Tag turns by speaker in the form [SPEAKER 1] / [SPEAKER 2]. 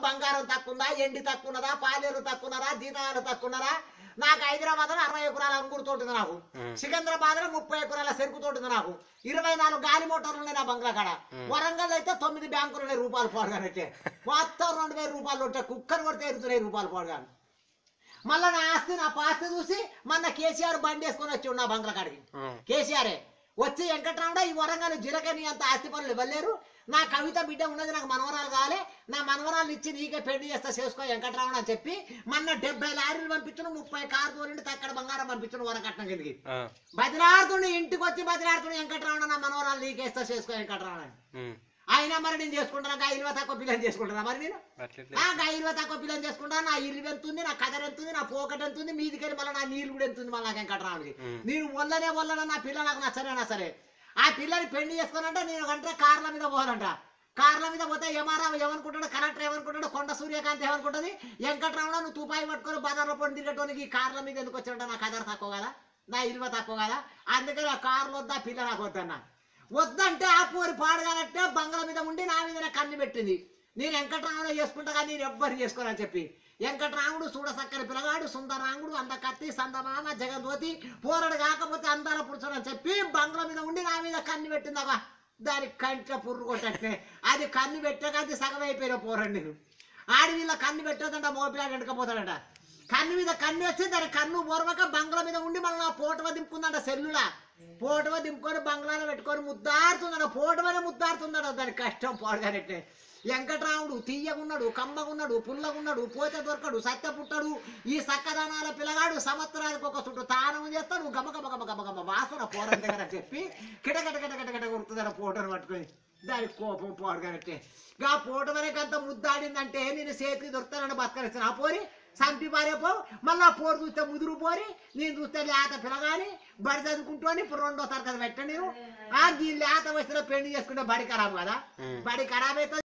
[SPEAKER 1] బంగారం తక్కువదా, ఎండి తక్కువదా, పాలేరు తక్కువరా, జీతాలు తక్కువరా. నాకు హైదరాబాద్ లో 60 ఎకరాల అంగుడు తోటింది, నాకు సికింద్రాబాద్ లో 30 ఎకరాల చెరుకు తోటింది, నాకు 24 గాలి మోటార్లు ఉన్నాయి నా బంగ్లా కాడ. వరంగల్ అయితే 9 బ్యాంకులు ఉన్నాయి రూపాయలు పోడగానంటే. మొత్తం 2000 రూపాయలు ఉంటాయి, కుక్కర్ కొడితే ఎరుగుతున్నాయి రూపాయలు పోడగాను. మళ్ళా నా ఆస్తి నా పాస్తి చూసి మొన్న కేసీఆర్ బండి వేసుకొని వచ్చి నా బంగ్లా కాడికి. కేసీఆరే వచ్చి వెంకట్రాముడా ఈ వరంగల్ జిరకని అంత ఆస్తి పనులు ఇవ్వలేరు, నా కవిత బిడ్డ ఉన్నది, నాకు మనవరాలు కావాలి, నా మనవరాలు ఇచ్చి నీకే పెళ్లి చేస్తా చేసుకో వెంకట్రాముడు అని చెప్పి మొన్న 70 లారీలు పంపించును, 30 కారు తోలిండి తక్కడ బంగారం పంపించును వరకట్నం కిందికి. బదిలాడుతుండే ఇంటికి వచ్చి బదిలాడుతుండే వెంకట్రాముడు నా మనవరాలు నీకేస్తా చేసుకో వెంకట్రాముడు అని. అయినా మరి నేను చేసుకుంటాను, గా 20 తక్కువ పిల్లని చేసుకుంటానా మరి నేను? గా 20 తక్కువ పిల్లని చేసుకుంటా, నా ఇల్లు ఎంతుంది, నా కదర్ ఎంతుంది, నా పోకట్ ఎంతుంది, మీదికెళ్ళి మళ్ళీ నా నీళ్ళు కూడా ఎంతుంది మళ్ళీ నాకు వెంకట్రాముడికి. నేను వల్లనే నా పిల్ల నాకు నచ్చనేనా సరే ఆ పిల్లని పెళ్లి చేసుకోనంటే నేను అంటే కార్ల మీద పోవాలంట. కార్ల మీద పోతే ఎంఆర్ఆర్ ఏమనుకుంటాడు, కలెక్టర్ ఏమనుకుంటాడు, కొండ సూర్యకాంత్ ఏమనుకుంటుంది, వెంకట్రాముడు నువ్వు తుపాయి పట్టుకొని బజార్లో పడి తిరిగేటోనికి కార్ల మీద ఎందుకు వచ్చాడంట, నా కదర్ తక్కువ కదా, నా ఇల్వ తక్కువ కదా, అందుకని ఆ కార్లు వద్దా పిల్ల నాకు వద్దన్నా. వద్దంటే ఆ పోరి పాడగానంటే బంగ్లా మీద ఉండి నా మీద కన్ను పెట్టింది. నేను వెంకట్రాముడు చేసుకుంటా కానీ నేను ఎవ్వరు చేసుకోనని చెప్పి. వెంకట్రాముడు చూడసక్కని పిల్లగాడు, సుందరాంగుడు, అందకత్తి, సందమామ, జగద్వతి, పోరడు కాకపోతే అందాల పురుషుడని చెప్పి బంగ్లా మీద ఉండి నా మీద కన్ను పెట్టిందవా. దానికి కంట పుర్రు కొట్టట్టే అది కన్ను పెట్టాక అది సగం అయిపోయిన పోరండి. నేను ఆడి వీళ్ళ కన్ను పెట్టేదంట మోపిలాడు ఎండకపోతాడంట. కన్ను మీద కన్ను వేస్తే దాని కన్ను బొరవక బంగ్లా మీద ఉండి మళ్ళీ పోటవ దింపుకుందంట. సెల్లులా పోటవ దింపుకొని బంగ్లాలో పెట్టుకొని ముద్దాడుతుందట, పోటవనే ముద్దాడుతుందట. దానికి కష్టం పోడగానట్టే. వెంకట్రాముడు తీయగున్నాడు, కమ్మగున్నాడు, పుల్లగున్నాడు, పోతే దొరకడు, సత్య పుట్టడు, ఈ సక్కదనాల పిల్లగాడు సంవత్సరానికి ఒక చుట్టూ తానం చేస్తాడు, గమ గమ గమ గమ గమ వాసన పోరం దగ్గర చెప్పి కిటకట కిటకట కిట కొడుతుందట పోటను పట్టుకొని. దానికి కోపం పోడగానట్టే. గా పోటవనేకి అంత ముద్దాడిందంటే నేను చేతికి దొరుకుతానని బతకనిస్తాను. ఆ పోరి సంపి పారేపో, మళ్ళీ ఆ పోరు చూస్తే ముదురు పోరి, నేను చూస్తే లేత పిల్లగాని బడి చదువుకుంటూ ఇప్పుడు 2వ తరగతి పెట్టండి. నేను ఈ లేత వయసులో పెళ్లి చేసుకుంటే బడి ఖరాబ్ కదా, బడి ఖరాబ్ అవుతుంది.